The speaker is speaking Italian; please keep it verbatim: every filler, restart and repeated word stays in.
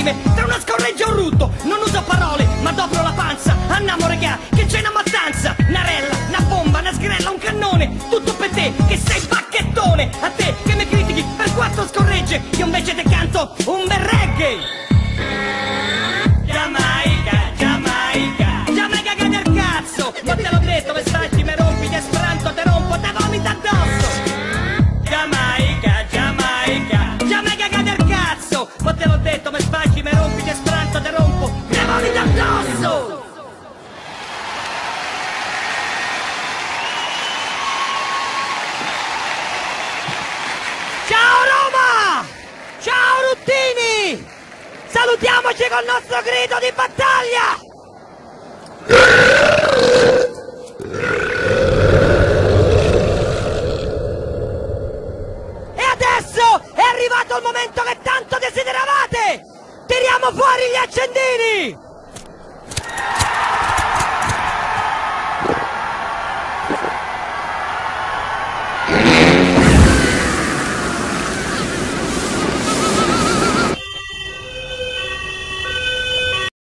rime, tra una scorreggia e un rutto. Non uso parole, ma dopo la panza. Andiamo regà, che c'è una mattanza. Narella, una bomba, una sgrella, un cannone. Tutto per te, che sei bacchettone. A te, che mi critichi per quattro scorregge. Io invece te canto un bel reggae. Giamaica, Giamaica, Giamaica che del cazzo. Ma te l'ho detto, me sfatti, me rompi, ti esperanto, te rompo, te vomito addosso. Giamaica, Giamaica, Giamaica che del cazzo. Ma te l'ho detto, me sfatti, me rompi, ti esperanto, te rompo, te vomito addosso. Ciao Roma! Ciao Ruttini! Salutiamoci col nostro grido di battaglia! E adesso è arrivato il momento che tanto desideravamo!